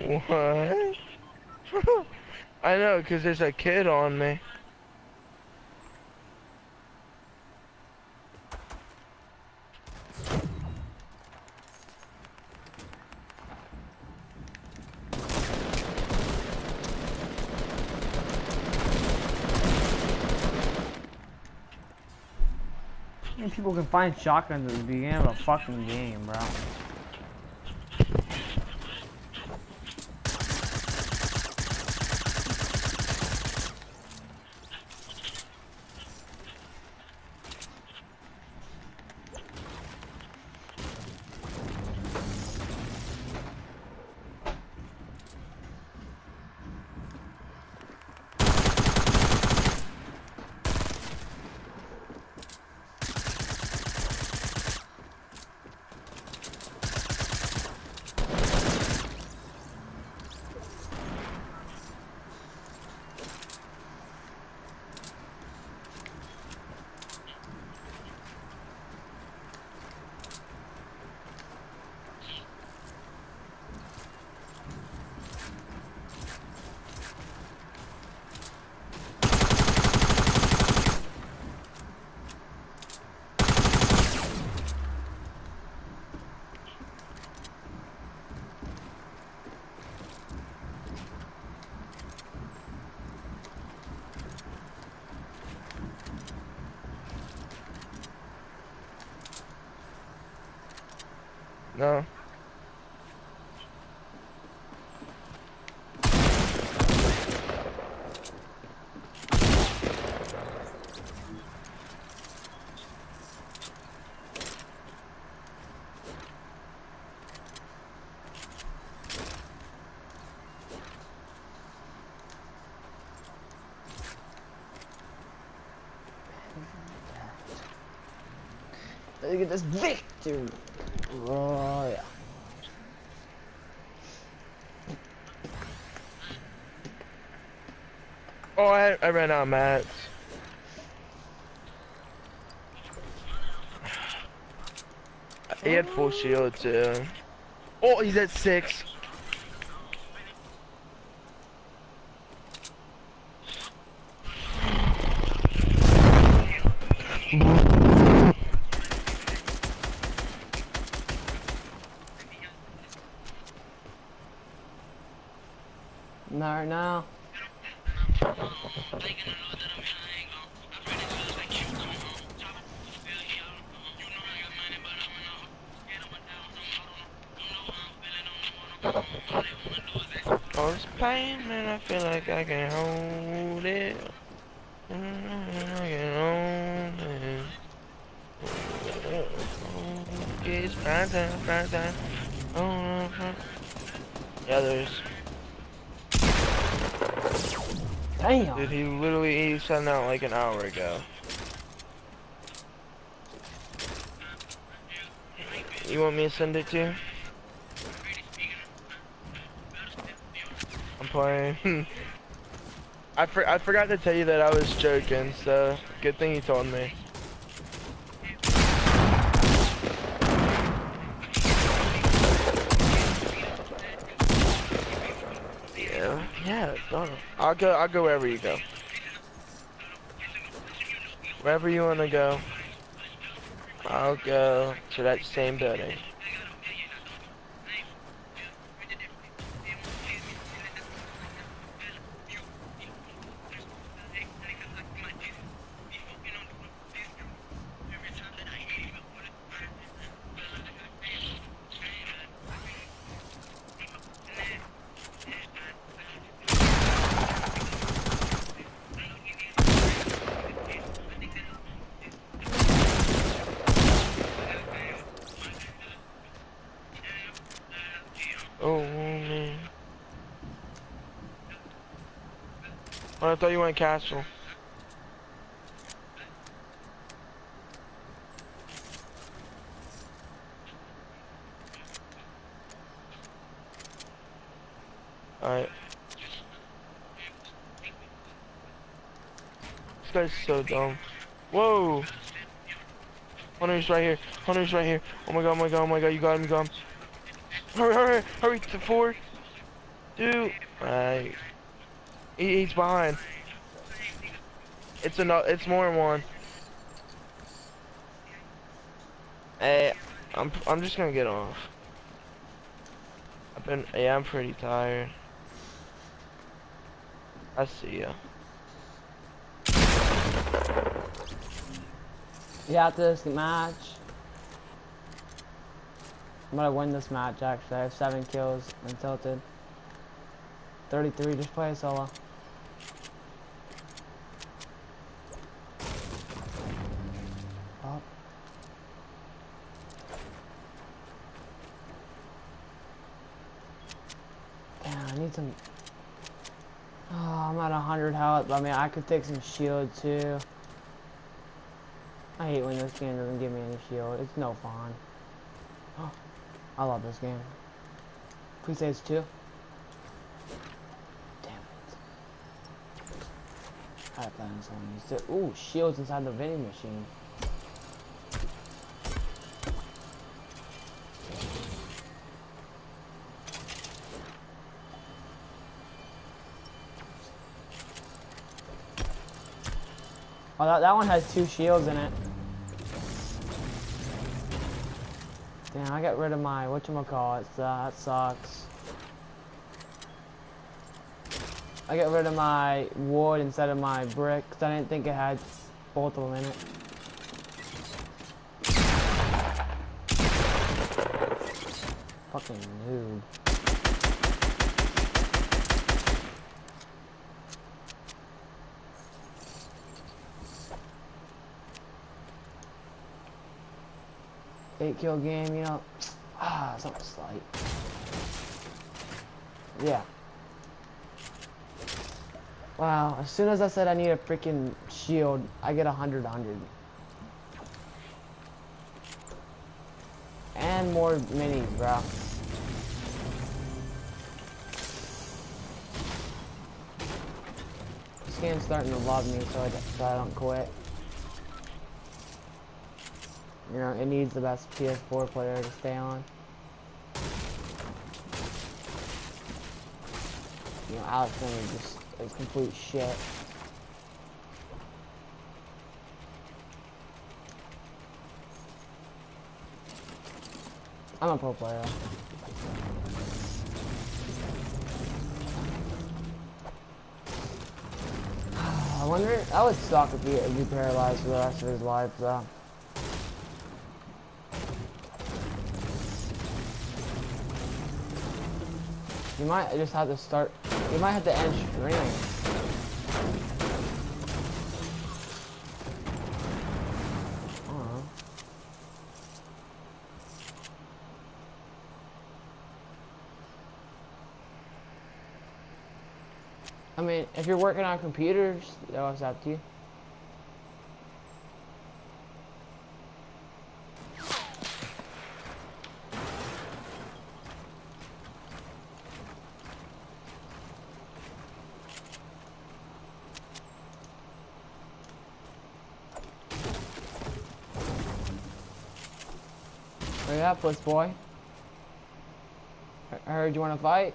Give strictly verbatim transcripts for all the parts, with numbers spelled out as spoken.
What? I know, cause there's a kid on me. How many people can find shotguns at the beginning of a fucking game, bro? No. Let's get this victory. Oh yeah. Oh, I, I ran out of mats. He had full shield too. Oh, he's at six. Not right now. Oh, it's pain, man. I feel like I can hold it. I can hold it. It's prime time, prime time. Oh, yeah, there's. Damn. Dude, he literally he sent out like an hour ago. You want me to send it to you? I'm playing. I for I forgot to tell you that I was joking, so good thing you told me. Yeah, yeah. Don't. I'll go. I'll go wherever you go. Wherever you wanna go, I'll go to that same building. Oh man. Oh, I thought you went castle. Alright. This guy's so dumb. Whoa! Hunter's right here. Hunter's right here. Oh my god, oh my god, oh my god, you got him, you got him. Hurry, hurry, hurry to forward. Dude, right. He, he's behind. It's a no, it's more than one. Hey, I'm I'm just gonna get off. I've been yeah, I'm pretty tired. I see ya. You got this match. I'm gonna win this match actually. I have seven kills and tilted. thirty-three, just play solo. Oh. Damn, I need some. Oh, I'm at one hundred health, but I mean, I could take some shield too. I hate when this game doesn't give me any shield. It's no fun. Oh, I love this game. Please say it's two. Damn it. I have plans on these. Ooh, shields inside the vending machine. Oh, that, that one has two shields in it. Damn, I got rid of my whatchamacallit, so that sucks. I got rid of my wood instead of my brick, because I didn't think it had both of them in it. Fucking noob. Eight kill game, you know. Ah, something slight. Yeah. Wow, as soon as I said I need a freaking shield, I get a hundred hundred. And more minis, bro. This game's starting to love me, so I, so I don't quit. You know, it needs the best P S four player to stay on. You know, Alex Miller just is complete shit. I'm a pro player. I wonder, that would suck if he would be paralyzed for the rest of his life, though. You might just have to start, you might have to end streaming. I don't know. I mean, if you're working on computers, that's up to you. Hurry up, puss boy. I heard you want to fight.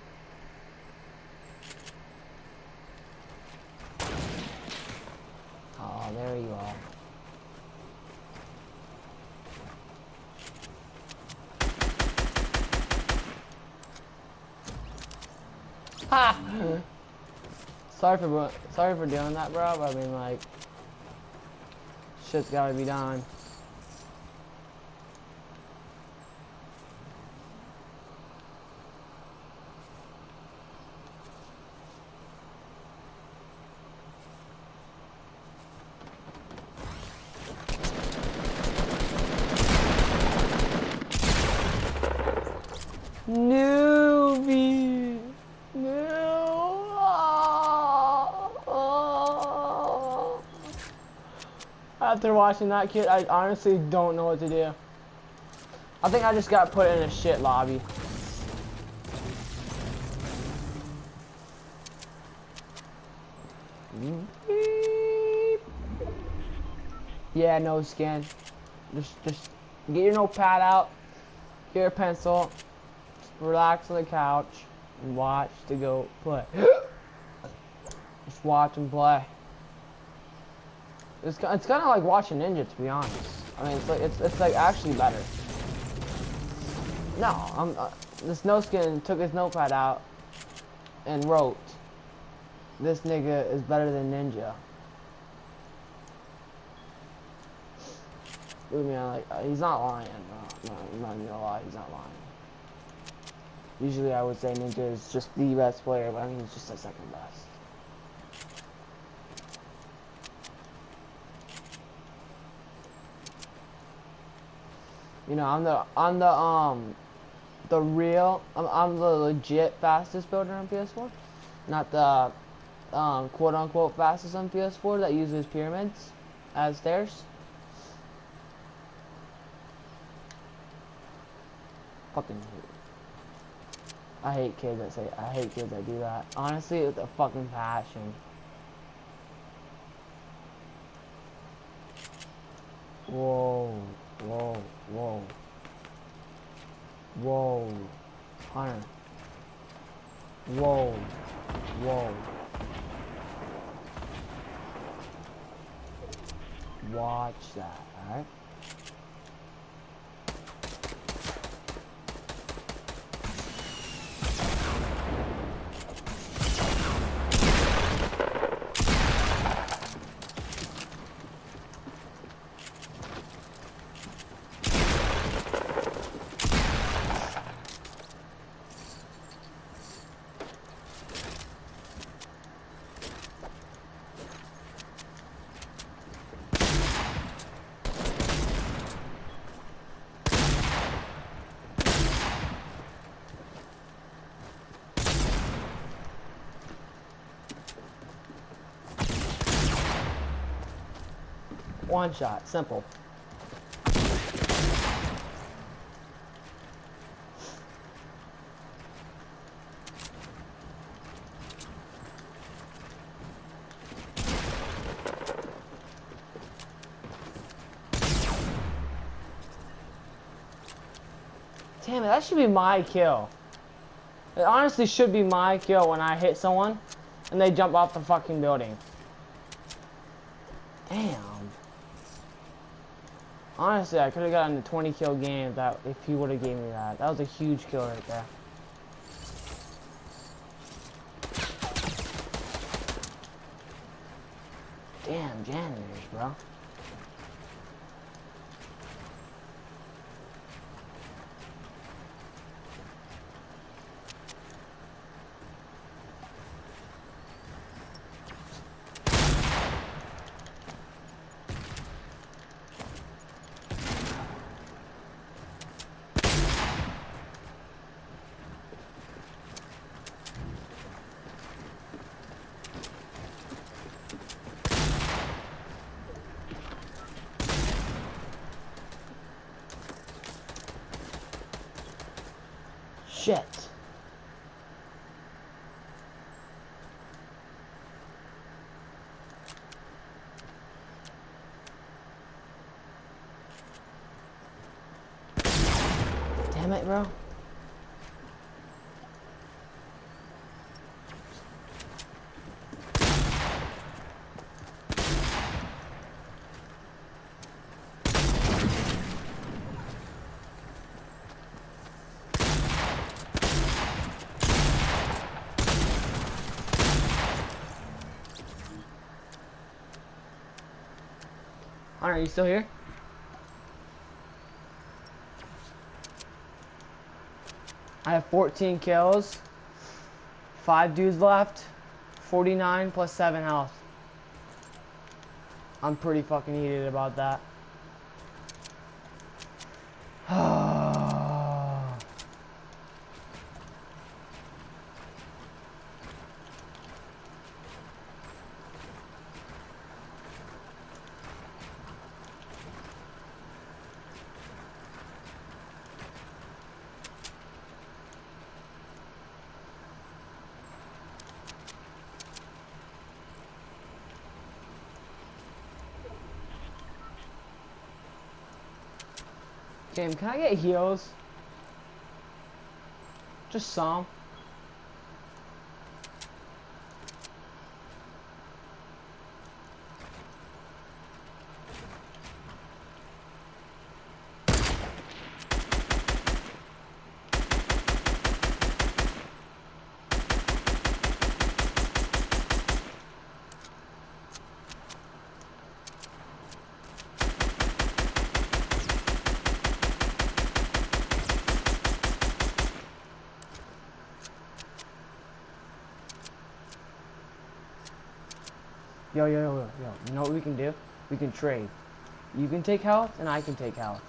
Oh, there you are. Ha! Sorry for sorry for doing that, bro. But I mean, like, shit's gotta be done. Newbie. No. After watching that kid, I honestly don't know what to do. I think I just got put in a shit lobby. Yeah, no skin. Just, just get your notepad out, get your pencil, just relax on the couch. and watch the goat play. Just watch him play. It's it's kind of like watching Ninja, to be honest. I mean, it's like it's it's like actually better. No, I'm uh, this no skin took his notepad out and wrote, "This nigga is better than Ninja." Believe me, I like uh, he's not lying. No, no, I'm not even gonna lie, he's not lying. Usually, I would say Ninja is just the best player, but I mean, he's just the second best. You know, I'm the I'm the um the real I'm I'm the legit fastest builder on P S four, not the um quote unquote fastest on P S four that uses pyramids as stairs. Fucking hate. I hate kids that say I hate kids that do that. Honestly, with a fucking passion. Whoa, whoa, whoa. Whoa. Hunter. Whoa. Whoa. Watch that, alright? One shot, simple. Damn it, that should be my kill. It honestly should be my kill when I hit someone and they jump off the fucking building. Damn. Honestly, I could have gotten a twenty kill game if, that, if he would have gave me that. That was a huge kill right there. Damn, janitors, bro. Shit. Damn it, bro. Hunter, are you still here? I have fourteen kills, five dudes left, forty-nine plus seven health. I'm pretty fucking heated about that. Game, can I get heals? Just some. Yo, yo, yo, yo, yo. You know what we can do? We can trade. You can take health, and I can take health.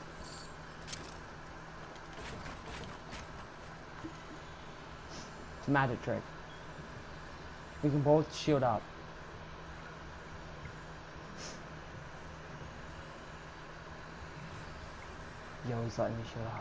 It's a magic trick. We can both shield up. Yo, he's letting me shield up.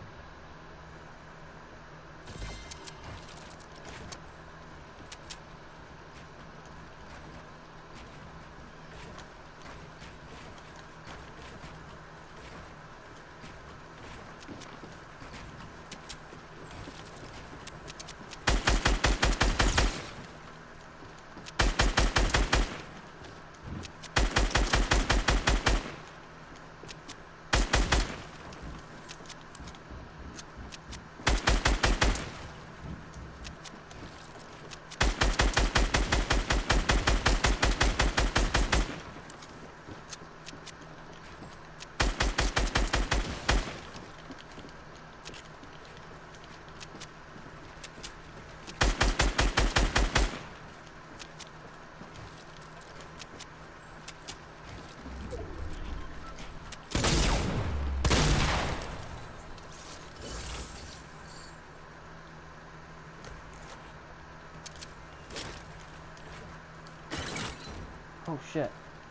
Oh shit.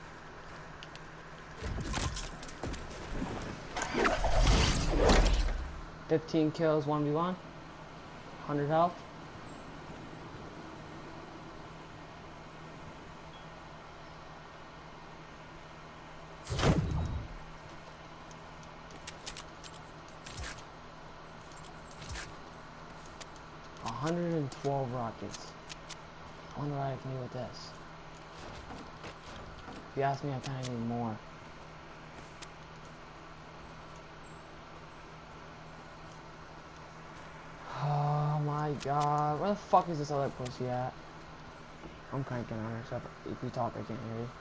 Fifteen kills, one v one. Hundred health. one hundred twelve rockets. I wonder what I can do with this. If you ask me, I kind of need more. Oh my god. Where the fuck is this other pussy at? I'm cranking on her, so if you talk, I can't hear you.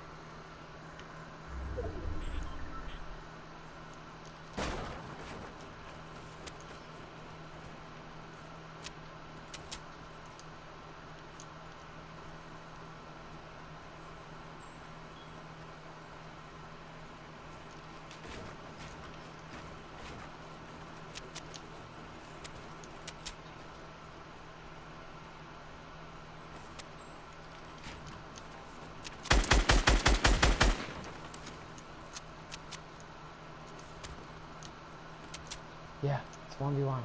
Yeah, it's one v one.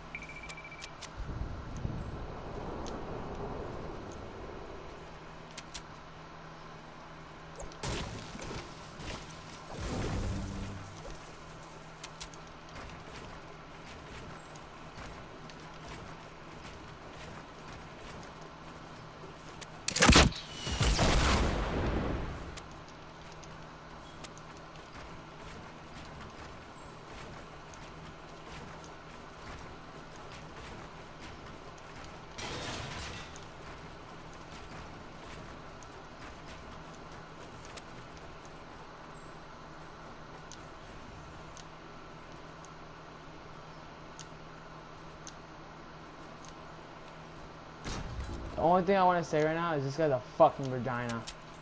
The only thing I want to say right now is this guy's a fucking vagina.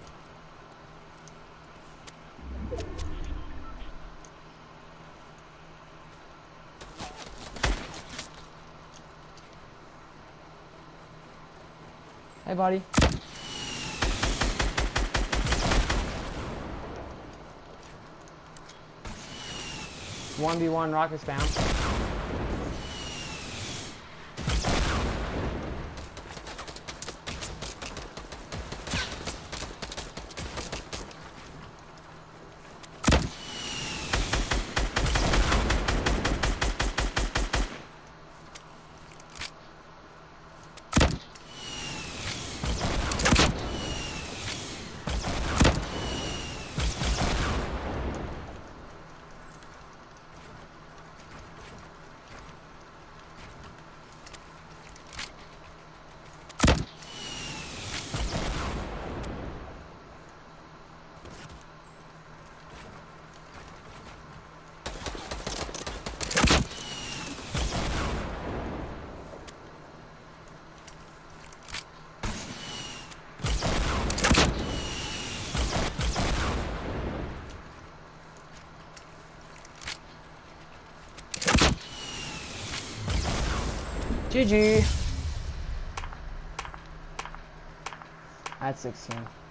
Hey, buddy. one v one rocket spam. G G. I had sixteen.